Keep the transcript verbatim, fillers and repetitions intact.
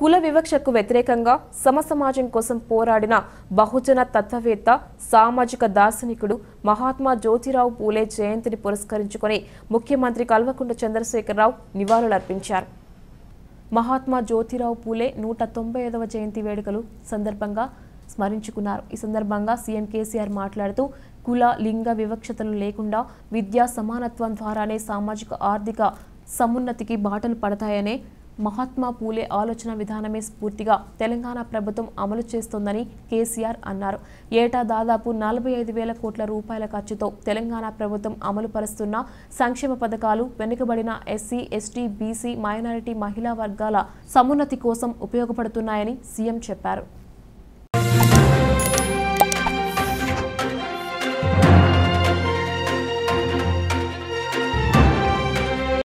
కుల వివక్షకు వ్యతిరేకంగా సమసమాజం కోసం పోరాడిన బహుజన తత్వవేత్త సామాజిక దార్శనికుడు మహాత్మా జ్యోతిరావు పూలే జయంతిని పురస్కరించుకొని ముఖ్యమంత్రి కల్వకుంట్ల చంద్రశేఖరరావు నివాళులర్పించారు. మహాత్మా జ్యోతిరావు పూలే నూట తొంభై ఐదవ జయంతి వేడుకలు సందర్భంగా స్మరించుకున్నారు. ఈ సందర్భంగా సీఎం కేసీఆర్ మాట్లాడుతూ కుల లింగ వివక్షతలు లేకుండా విద్యా సమానత్వం ద్వారానే సామాజిక ఆర్థిక సమున్నతికి బాటలు పడతాయనే మహాత్మా పూలే ఆలోచన విధానమే స్ఫూర్తిగా తెలంగాణ ప్రభుత్వం అమలు చేస్తోందని కేసీఆర్ అన్నారు. ఏటా దాదాపు నలభై ఐదు వేల కోట్ల రూపాయల ఖర్చుతో తెలంగాణ ప్రభుత్వం అమలు పరుస్తున్న సంక్షేమ పథకాలు వెనుకబడిన ఎస్సీ ఎస్టీ బీసీ మైనారిటీ మహిళా వర్గాల సమున్నతి కోసం ఉపయోగపడుతున్నాయని సీఎం చెప్పారు.